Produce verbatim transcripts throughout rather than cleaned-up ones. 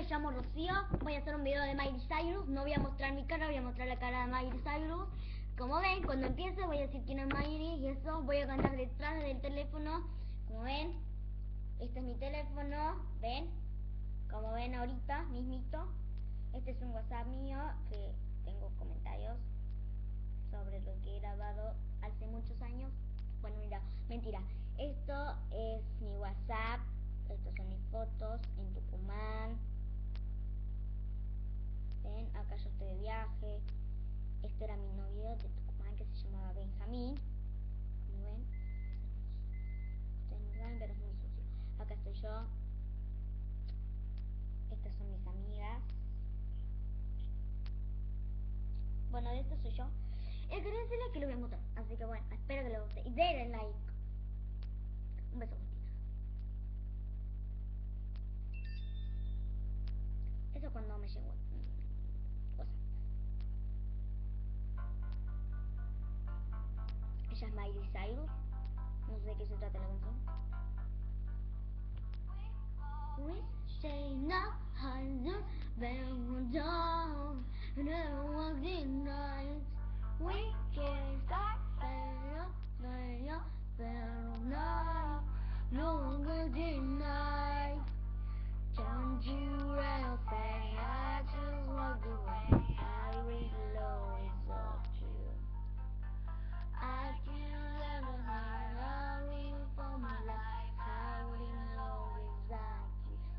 llamo Rocío, voy a hacer un video de Miley Cyrus. No voy a mostrar mi cara, voy a mostrar la cara de Miley Cyrus. Como ven, cuando empiece voy a decir quién es Miley y eso. Voy a cantar detrás del teléfono. Como ven, este es mi teléfono, ven. Como ven ahorita, mismito. Este es un WhatsApp mío que tengo comentarios sobre lo que he grabado hace muchos años. Bueno, mira, mentira. Esto es mi WhatsApp. Estas son mis fotos en Tucumán. Ven, acá yo estoy de viaje. Este era mi novio de Tucumán que se llamaba Benjamín. Como ven, ustedes no saben, pero es muy sucio. Acá estoy yo. Estas son mis amigas. Bueno, de esto soy yo. Eh, quería decirle que lo voy a mostrar. Así que bueno, espero que lo guste. Y denle like. Un beso. Eso cuando me llegó cosa. Ella es Miley Cyrus. No sé de qué se trata la canción. We say no, I know, then down, never was in night. We can start, fail, fail, fail, night. No good in night. Don't you ever say I just walk away. I really love is up to you. I can't ever hide, I live for my life. I really love is up to you.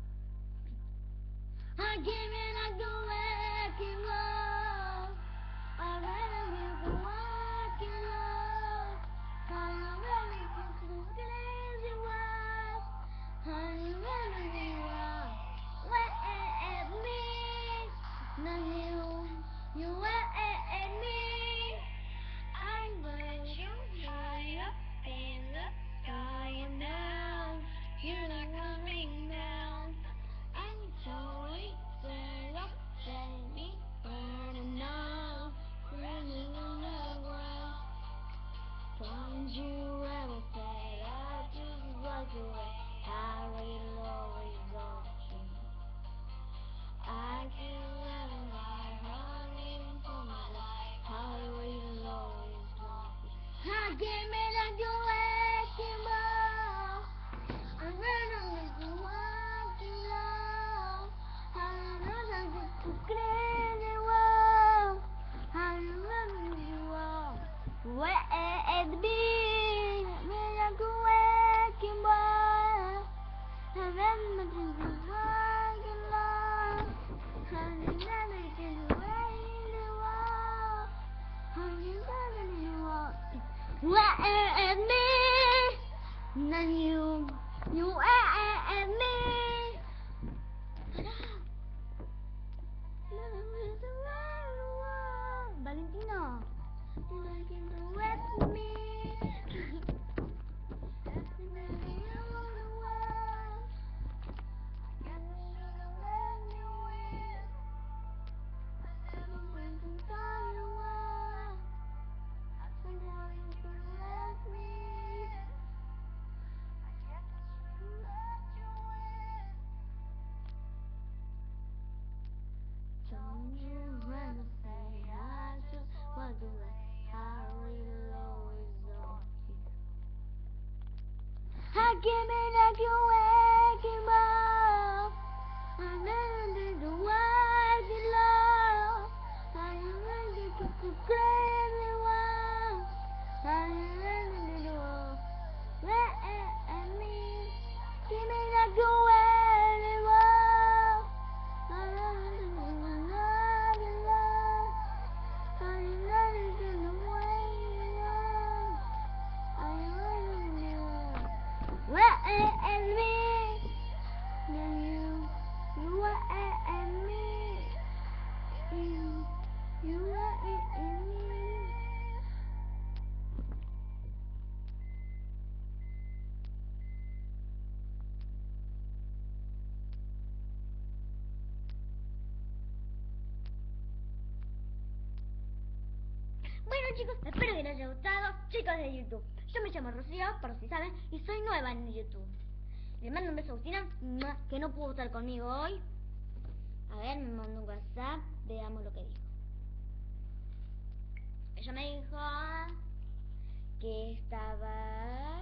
I give it up to working love. I rather live for working love. I really want to crazy world. I really need wait at me. Now you, you wait at me. I'm going to fly up in the sky and now you're not coming down. I'm sorry, say up, say me, burning now, running on the ground. Don't you ever say I just walk away. I will always love you. I can't let it lie, running for my life. I will always love you. I give me that you waking up. I'm running to walking love. I'm running to crazy world. I'm running to walk. Where at me? Me like a waking up. I'm running to walking love. I'm running to crazy world. I'm running to walk. Where at me? Then you, you at me. Valentino, you can do it with me. Don't you ever say I just walk away. I will always love you. I give me that you waking up. I never did the world you love. I really took the crazy one. I really did the world. Where at me? Give me that you waking up. I really did the love you love. I really did the way you love. I really did the where at me? Then you, you were at me. You, you were at me. Bueno chicos, espero que les haya gustado. Chicos de YouTube, yo me llamo Rocío, por si saben, y soy nueva en YouTube. Les mando un beso a Agustina, que no pudo estar conmigo hoy. A ver, me mandó un WhatsApp. Veamos lo que dijo. Ella me dijo que estaba...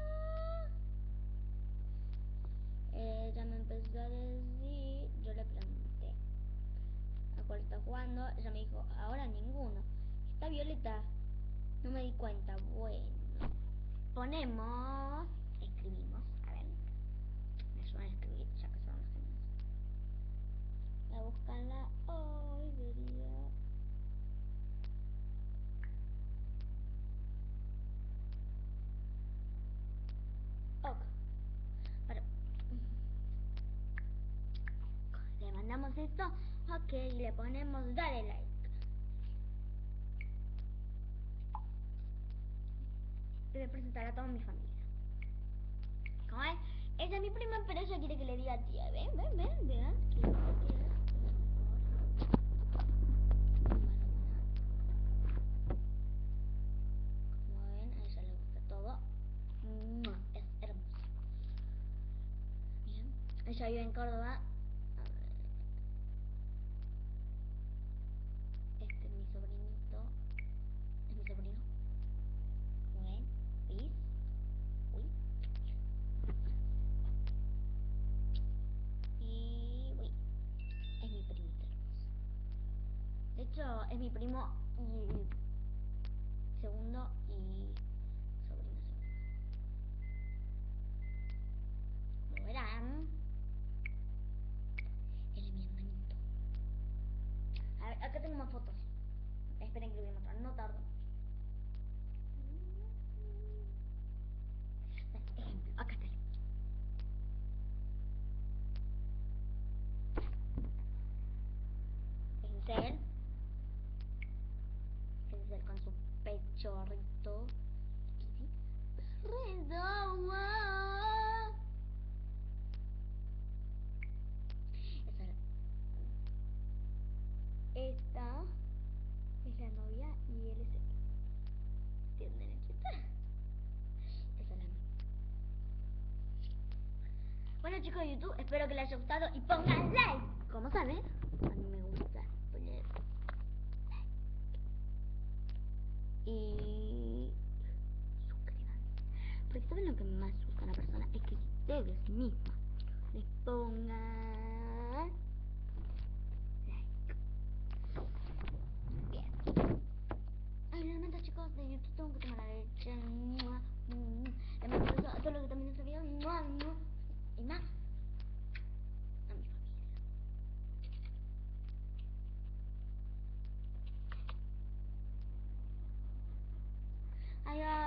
Ella me empezó a decir... Yo le pregunté a cuál está jugando. Ella me dijo, ahora ninguno. Está Violeta. No me di cuenta. Bueno. Ponemos... Escribimos. A ver. Me ayudan a escribir, ya que son los genios. Voy a buscarla hoy, debería... Ok. Para... Le mandamos esto. Ok, y le ponemos dale like. Le voy a presentar a toda mi familia. ¿Cómo es? Ella es mi prima, pero ella quiere que le diga tía. Ven, ven, ven, vean. ¿Qué es? Como ven, a ella le gusta todo. Es hermoso. Bien. Ella vive en Córdoba. Este es mi sobrinito. Es mi sobrino. Como ven, ¿ves? Uy. Y... uy. Es mi primito hermoso. De hecho, es mi primo y... segundo y... sobrino segundo. Como verán, él es mi hermanito. A ver, acá tengo más fotos. Esperen que lo voy a mostrar, no tardo mucho. Ejemplo, acá está. Pincel. Pincel con su pechorrito. Redoma. Esta es la novia y él es el... ¿Entienden, chita? Esa es la mía. Bueno, chicos de YouTube, espero que les haya gustado y pongan like. Como saben, a mí me gusta poner like. Y suscríbanse. Porque saben lo que más busca una persona es que ustedes mismos les pongan like. Bien. Ay, realmente, chicos de YouTube, tengo que tomar la leche. Les mando un beso a todos los que también este video. Y más a mi familia. Adiós.